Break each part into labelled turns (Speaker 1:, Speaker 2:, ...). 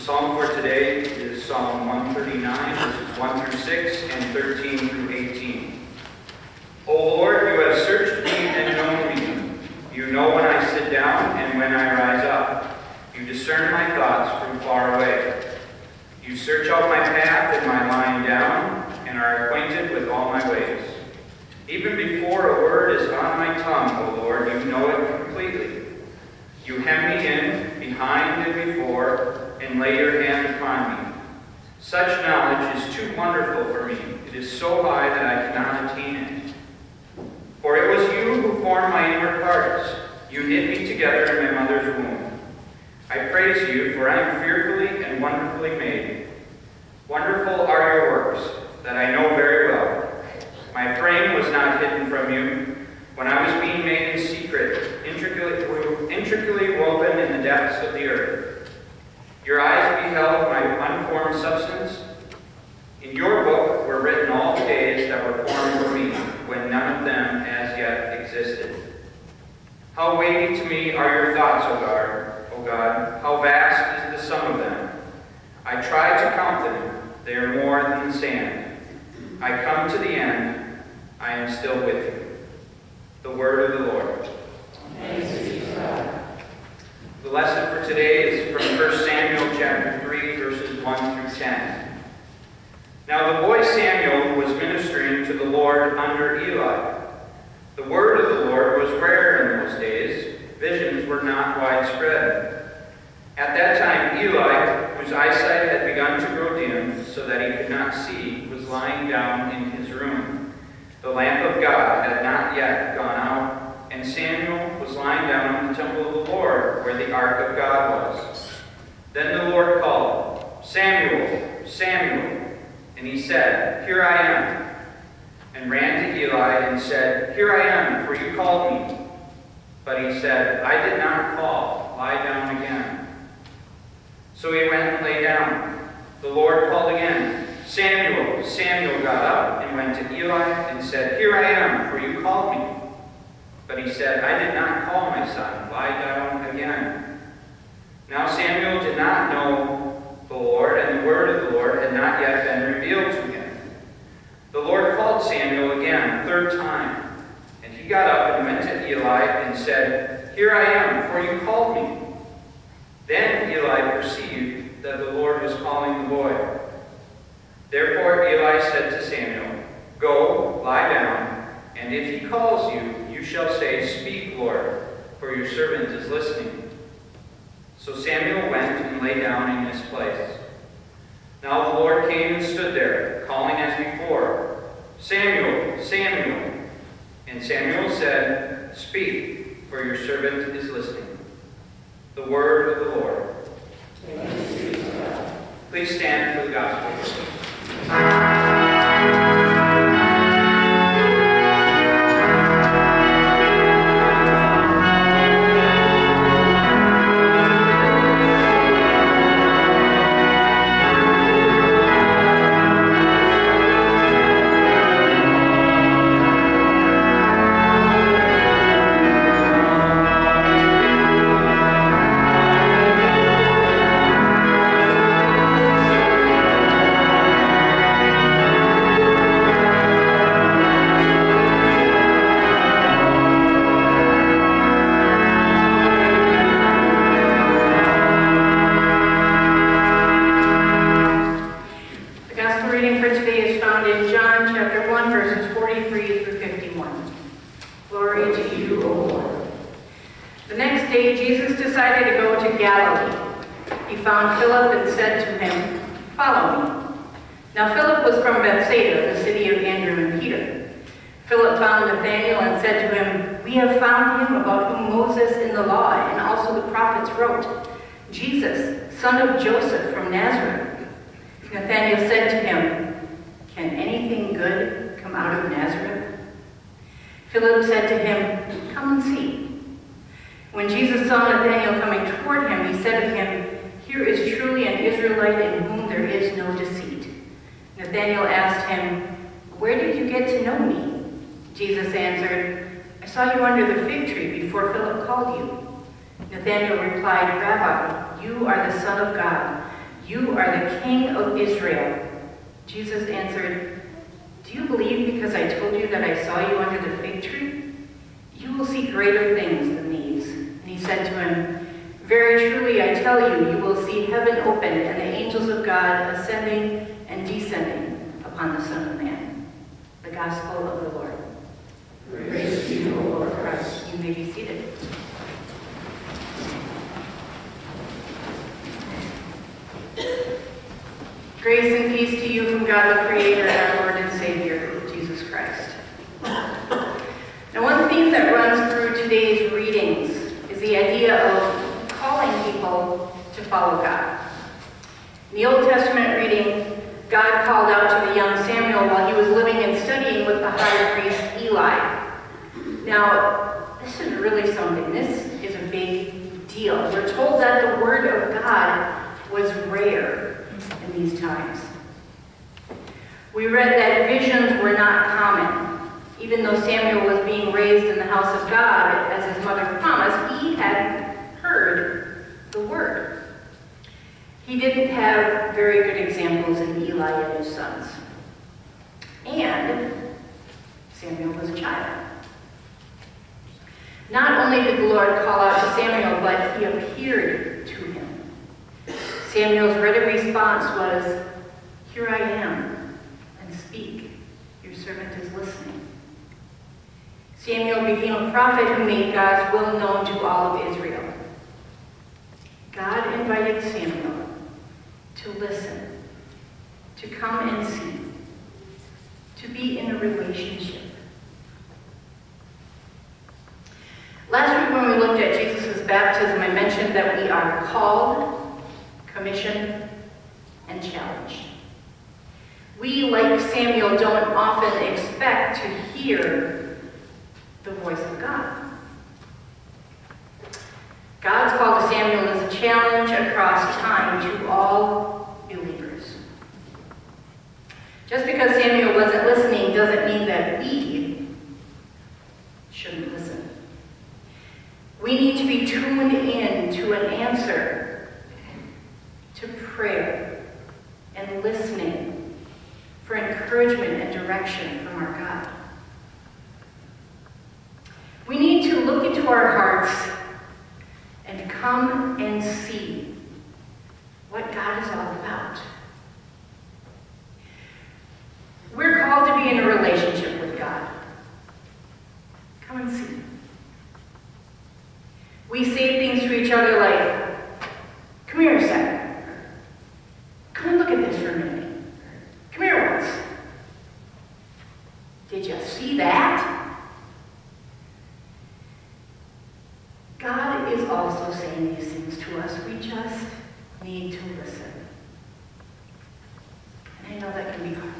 Speaker 1: psalm for today is Psalm 139, verses 1 through 6 and 13 through 18. O Lord, you have searched me and known me. You know when I sit down and when I rise up. You discern my thoughts from far away. You search out my path and my lying down, and are acquainted with all my ways. Even before a word is on my tongue, O Lord, you know it completely. You hem me in, behind and before, and lay your hand upon me. Such knowledge is too wonderful for me. It is so high that I cannot attain it. For it was you who formed my inward parts. You knit me together in my mother's womb. I praise you, for I am fearfully and wonderfully made. Wonderful are your works, that I know very well. My frame was not hidden from you, when I was being made in secret, intricately woven in the depths of the earth. Your eyes beheld my unformed substance. In your book were written all the days that were formed for me, when none of them as yet existed. How weighty to me are your thoughts, O God. How vast is the sum of them. I try to count them. They are more than the sand. I come to the end. I am still with you. The word of the Lord.
Speaker 2: Thanks be to God.
Speaker 1: The lesson for today is from 1 Samuel chapter 3, verses 1 through 10. Now the boy Samuel was ministering to the Lord under Eli. The word of the Lord was rare in those days. Visions were not widespread. At that time, Eli, whose eyesight had begun to grow dim so that he could not see, was lying down in his room. The lamp of God had not yet gone out, and Samuel was lying down in the temple of the Lord, where the ark of God was. Then the Lord called, Samuel, Samuel. And he said, Here I am. And ran to Eli and said, Here I am, for you called me. But he said, I did not call. Lie down again. So he went and lay down. The Lord called again, Samuel. Samuel got up and went to Eli and said, Here I am, for you called me. But he said, I did not call, my son. Lie down again. Now Samuel did not know the Lord, and the word of the Lord had not yet been revealed to him. The Lord called Samuel again, a third time. And he got up and went to Eli and said, Here I am, for you called me. Then Eli perceived that the Lord was calling the boy. Therefore Eli said to Samuel, Go, lie down, and if he calls you, you shall say, Speak, Lord, for your servant is listening. So Samuel went and lay down in his place. Now the Lord came and stood there, calling as before, Samuel, Samuel. And Samuel said, Speak, for your servant is listening. The word of the Lord. Please stand for the gospel.
Speaker 2: Now Philip was from Bethsaida, the city of Andrew and Peter. Philip found Nathanael and said to him, We have found him about whom Moses in the law and also the prophets wrote, Jesus, son of Joseph from Nazareth. Nathanael said to him, Can anything good come out of Nazareth? Philip said to him, Come and see. When Jesus saw Nathanael coming toward him, he said of him, Here is truly an Israelite in whom there is no deceit. Nathanael asked him, Where did you get to know me? Jesus answered, I saw you under the fig tree before Philip called you. Nathanael replied, Rabbi, you are the Son of God. "You are the King of Israel." Jesus answered, "Do you believe because I told you that I saw you under the fig tree? You will see greater things than these." And he said to him, "Very truly I tell you, you will see heaven open and the angels of God ascending and descending upon the Son of Man." The Gospel of the Lord.
Speaker 3: Praise to you, O Lord Christ.
Speaker 2: You may be seated. Grace and peace to you from God the Creator, our Lord and Savior, Jesus Christ. Now, one theme that runs through today's readings is the idea of calling people to follow God. In the Old Testament reading, God called out to the young Samuel while he was living and studying with the high priest Eli. Now, this is really something. This is a big deal. We're told that the Word of God was rare in these times. We read that visions were not common. Even though Samuel was being raised in the house of God, as his mother promised, he had heard the Word. He didn't have very good examples in Eli and his sons. And Samuel was a child. Not only did the Lord call out to Samuel, but he appeared to him. Samuel's ready response was, "Here I am, and speak. Your servant is listening." Samuel became a prophet who made God's will known to all of Israel. God invited Samuel to listen, to come and see, to be in a relationship. Last week when we looked at Jesus' baptism, I mentioned that we are called, commissioned, and challenged. We, like Samuel, don't often expect to hear the voice of God. God's call to Samuel is a challenge across time to all believers. Just because Samuel wasn't listening doesn't mean that we shouldn't listen. We need to be tuned in to an answer, to prayer, and listening for encouragement and direction from our God. We need to look into our hearts and come and see what God is all about. We're called to be in a relationship with God. Come and see. We say things to each other like, "Come here a second. Come and look at this for a minute. Come here once. Did you see that?" God is also saying these things to us. We just need to listen. And I know that can be hard.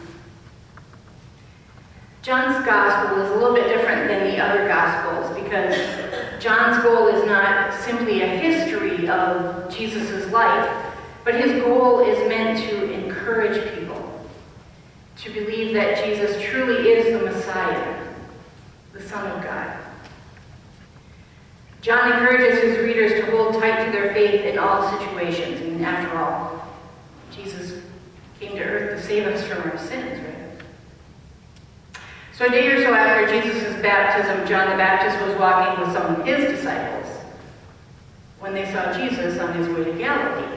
Speaker 2: John's gospel is a little bit different than the other gospels because John's goal is not simply a history of Jesus' life, but his goal is meant to encourage people to believe that Jesus truly is the Messiah, the Son of God. John encourages his readers to hold tight to their faith in all situations. I mean, after all, Jesus came to earth to save us from our sins, right? So a day or so after Jesus' baptism, John the Baptist was walking with some of his disciples when they saw Jesus on his way to Galilee.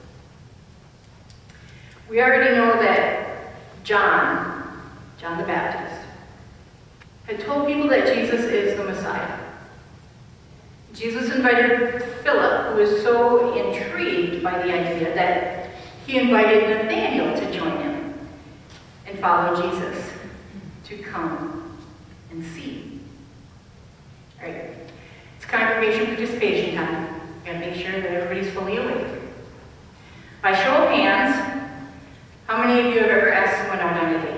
Speaker 2: We already know that John the Baptist, had told people that Jesus is the Messiah. Jesus invited Philip, who was so intrigued by the idea that he invited Nathanael to join him and follow Jesus, to come and see. All right, it's congregation participation time. You gotta make sure that everybody's fully awake. By show of hands, how many of you have ever asked someone out on a date?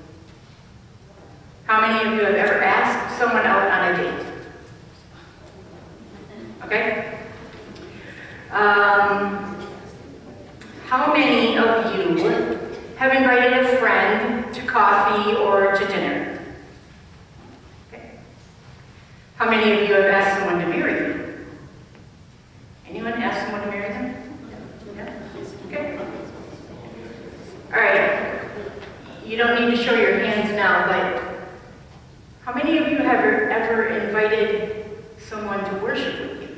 Speaker 2: How many of you have ever asked someone out on a date? Okay? How many of you have invited a friend to coffee or to dinner? Okay. How many of you have asked someone to marry you? Anyone asked someone to marry them? Yeah? Okay. You don't need to show your hands now, but how many of you have ever invited someone to worship with you?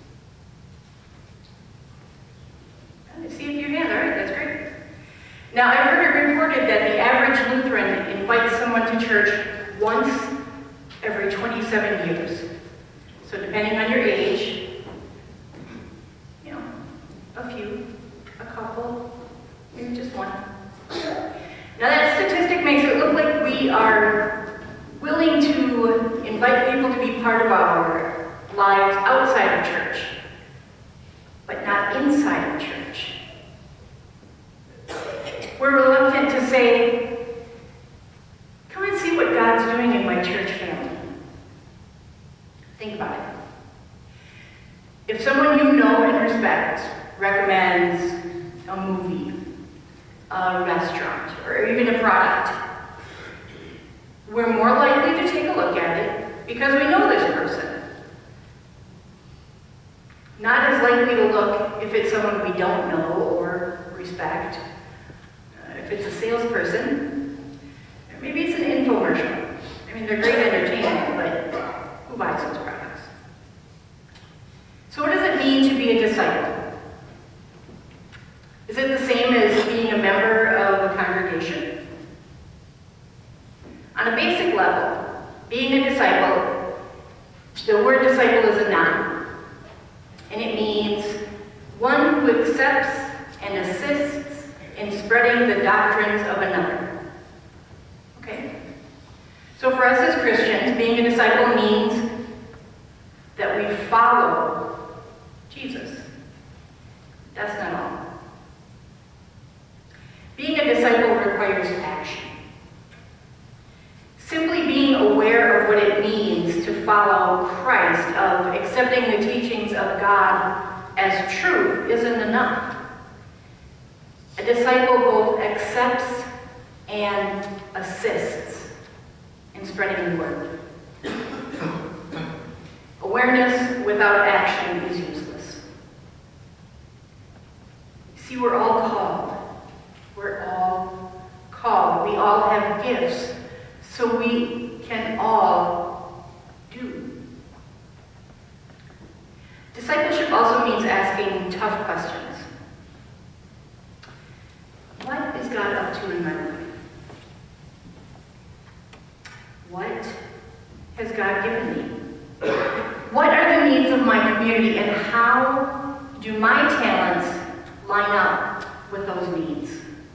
Speaker 2: I see a few hands. All right, that's great. Now, I've heard it reported that the average Lutheran invites someone to church once every 27 years. So depending on your age, you know, a few, a couple, maybe just one. Now that statistic makes it look like we are willing to invite people to be part of our lives outside of church, but not inside of church. We're reluctant to say, come and see what God's doing in my church family. Think about it. If someone you know and respect recommends a movie, a restaurant, or even a product, we're more likely to take a look at it because we know this person. Not as likely to look if it's someone we don't know or respect. If it's a salesperson, or maybe it's an infomercial. I mean, they're great entertainment, but who buys those products? So what does it mean to be a disciple? Is it the same as being a member of a congregation? On a basic level, being a disciple, the word disciple is a noun, and it means one who accepts and assists in spreading the doctrines of another. Okay? So for us as Christians, being a disciple means that we follow Jesus. That's not all. Being a disciple requires action. Simply being aware of what it means to follow Christ, of accepting the teachings of God as truth, isn't enough. A disciple both accepts and assists in spreading the word. Awareness without action is useless. See, we're all called. We're all called. We all have gifts, so we can all do. Discipleship also means asking tough questions. What is God up to in my life? What has God given me? What are the needs of my community, and how do my talents line up with those needs?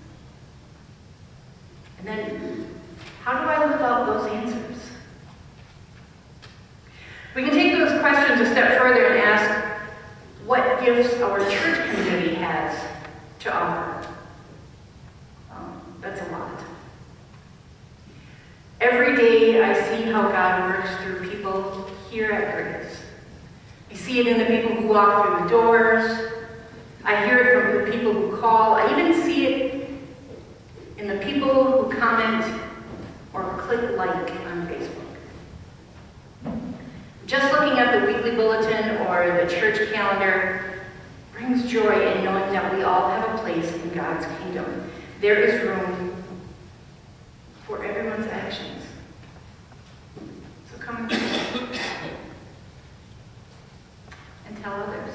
Speaker 2: And then, how do I live out those answers? We can take those questions a step further and ask what gifts our church community has to offer. That's a lot. Every day I see how God works through people here at Grace. I see it in the people who walk through the doors. I hear it from the people who call. I even see it in the people who comment or click like on Facebook. Just looking at the weekly bulletin or the church calendar brings joy in knowing that we all have a place in God's kingdom. There is room for everyone's actions. So come and tell others.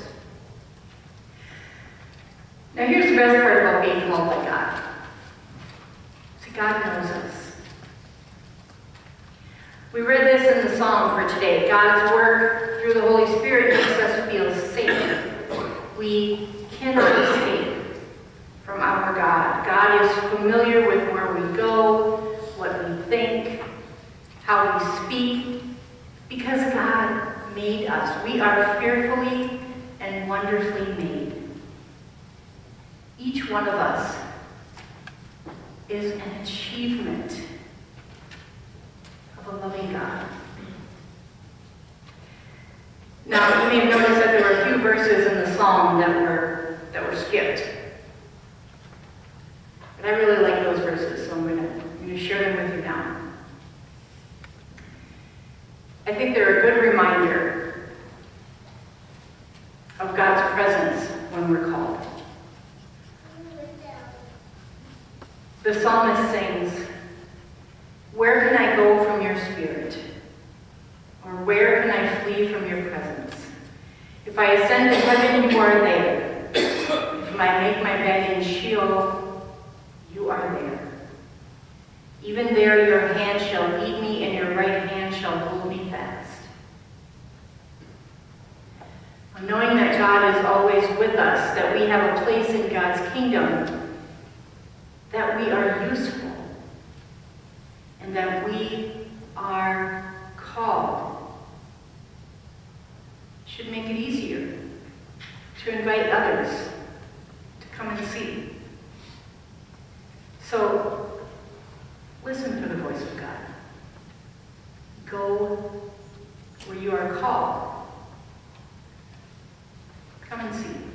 Speaker 2: Now here's the best part about being called by God. See, God knows us. We read this in the psalm for today. God's work through the Holy Spirit makes us feel safe. We cannot escape from our God. God is familiar with where we go, what we think, how we speak, because God made us. We are fearfully and wonderfully made. Each one of us is an achievement of a loving God. Now, you may have noticed that there were a few verses in the psalm that were skipped. But I really like those verses, so I'm going to share them with you now. I think they're a good reminder of God's presence when we're called. The psalmist sings, where can I flee from your presence? If I ascend to heaven, you are there. If I make my bed in Sheol, you are there. Even there your hand shall lead me, and your right hand shall hold me fast. Knowing that God is always with us, that we have a place in God's kingdom, that we are useful, and that we are called, should make it easier to invite others to come and see. So, listen for the voice of God. Go where you are called. Come and see.